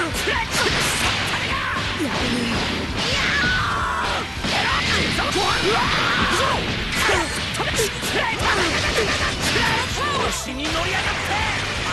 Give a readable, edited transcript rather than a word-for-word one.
調子に乗りやがって。